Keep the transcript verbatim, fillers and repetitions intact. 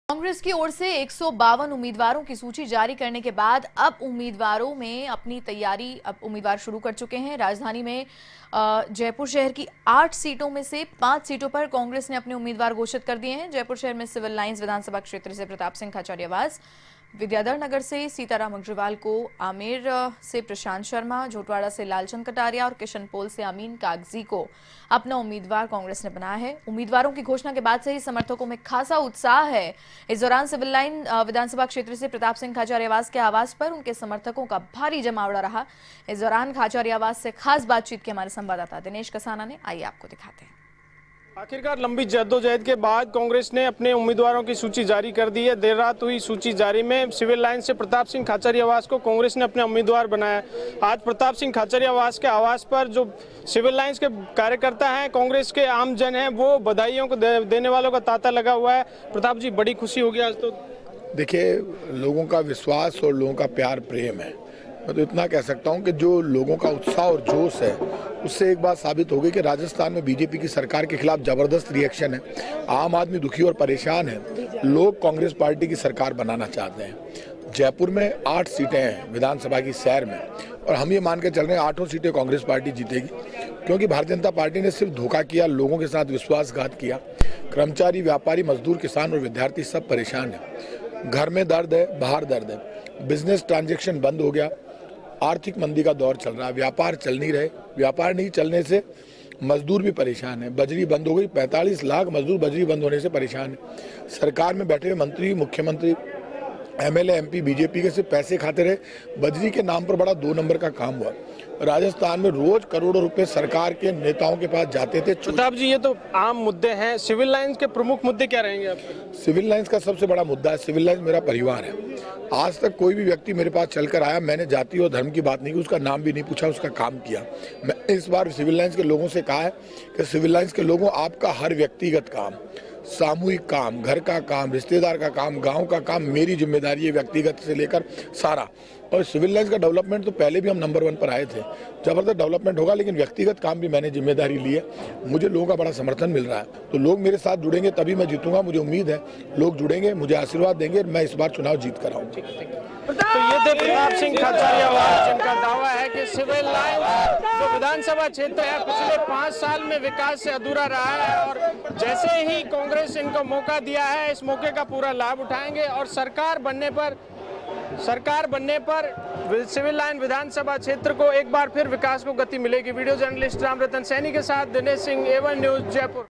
कांग्रेस की ओर से एक सौ बावन उम्मीदवारों की सूची जारी करने के बाद अब उम्मीदवारों में अपनी तैयारी अब उम्मीदवार शुरू कर चुके हैं। राजधानी में जयपुर शहर की आठ सीटों में से पांच सीटों पर कांग्रेस ने अपने उम्मीदवार घोषित कर दिए हैं। जयपुर शहर में सिविल लाइंस विधानसभा क्षेत्र से प्रताप सिंह खाचरियावास, विद्याधर नगर से सीताराम अग्रवाल को, आमेर से प्रशांत शर्मा, झोटवाड़ा से लालचंद कटारिया और किशनपोल से अमीन कागजी को अपना उम्मीदवार कांग्रेस ने बनाया है। उम्मीदवारों की घोषणा के बाद से ही समर्थकों में खासा उत्साह है। इस दौरान सिविल लाइन विधानसभा क्षेत्र से प्रताप सिंह खाचरियावास के आवास पर उनके समर्थकों का भारी जमावड़ा रहा। इस दौरान खाचरियावास से खास बातचीत के हमारे संवाददाता दिनेश कसाना ने, आइए आपको दिखाते हैं। आखिरकार लंबी जद्दोजहद के बाद कांग्रेस ने अपने उम्मीदवारों की सूची जारी कर दी है। देर रात हुई सूची जारी में सिविल लाइन से प्रताप सिंह खाचरियावास को कांग्रेस ने अपना उम्मीदवार बनाया। आज प्रताप सिंह खाचरियावास के आवास पर जो सिविल लाइंस के कार्यकर्ता हैं, कांग्रेस के आम जन हैं, वो बधाइयों को दे, देने वालों का तांता लगा हुआ है। प्रताप जी, बड़ी खुशी होगी आज तो? देखिए, लोगों का विश्वास और लोगों का प्यार प्रेम है। मैं तो इतना कह सकता हूं कि जो लोगों का उत्साह और जोश है, उससे एक बात साबित हो गई कि राजस्थान में बीजेपी की सरकार के खिलाफ जबरदस्त रिएक्शन है। आम आदमी दुखी और परेशान है। लोग कांग्रेस पार्टी की सरकार बनाना चाहते हैं। जयपुर में आठ सीटें हैं विधानसभा की सैर में, और हम ये मान के चल रहे हैं आठों सीटें कांग्रेस पार्टी जीतेगी, क्योंकि भारतीय जनता पार्टी ने सिर्फ धोखा किया, लोगों के साथ विश्वासघात किया। कर्मचारी, व्यापारी, मजदूर, किसान और विद्यार्थी सब परेशान है। घर में दर्द है, बाहर दर्द है। बिजनेस ट्रांजेक्शन बंद हो गया, आर्थिक मंदी का दौर चल रहा है, व्यापार चल नहीं रहे। व्यापार नहीं चलने से मजदूर भी परेशान है। बजरी बंद हो गई, पैंतालीस लाख मजदूर बजरी बंद होने से परेशान है। सरकार में बैठे हुए मंत्री, मुख्यमंत्री, एमएलए, एमपी बीजेपी के सिर्फ पैसे खाते रहे। बजरी के नाम पर बड़ा दो नंबर का काम हुआ। राजस्थान में रोज करोड़ों रुपए सरकार के नेताओं के पास जाते थे। प्रताप जी, ये तो आम मुद्दे हैं। सिविल लाइंस के प्रमुख मुद्दे क्या रहेंगे आपके? सिविल लाइंस का सबसे बड़ा मुद्दा है, सिविल लाइंस मेरा परिवार है। आज तक कोई भी व्यक्ति मेरे पास चलकर आया, मैंने जाति और धर्म की बात नहीं की, उसका नाम भी नहीं पूछा, उसका काम किया। मैं इस बार सिविल लाइंस के लोगों से कहा है कि सिविल लाइंस के लोगों, आपका हर व्यक्तिगत काम, सामूहिक काम, घर का काम, रिश्तेदार का काम, गांव का काम मेरी जिम्मेदारी है, व्यक्तिगत से लेकर सारा। और सिविल लाइंस का डेवलपमेंट तो पहले भी हम नंबर वन पर आए थे, जबरदस्त डेवलपमेंट होगा, लेकिन व्यक्तिगत काम भी मैंने जिम्मेदारी ली है। मुझे लोगों का बड़ा समर्थन मिल रहा है, तो लोग मेरे साथ जुड़ेंगे तभी मैं जीतूंगा। मुझे उम्मीद है लोग जुड़ेंगे, मुझे आशीर्वाद देंगे, मैं इस बार चुनाव जीत कर आऊँ। तो ये थे प्रताप सिंह खाचरियावास, जिनका दावा है कि सिविल लाइन जो विधानसभा क्षेत्र है पिछले पाँच साल में विकास से अधूरा रहा है, और जैसे ही कांग्रेस इनको मौका दिया है, इस मौके का पूरा लाभ उठाएंगे और सरकार बनने पर सरकार बनने पर सिविल लाइन विधानसभा क्षेत्र को एक बार फिर विकास को गति मिलेगी। वीडियो जर्नलिस्ट राम रतन सैनी के साथ दिनेश सिंह, एवन न्यूज, जयपुर।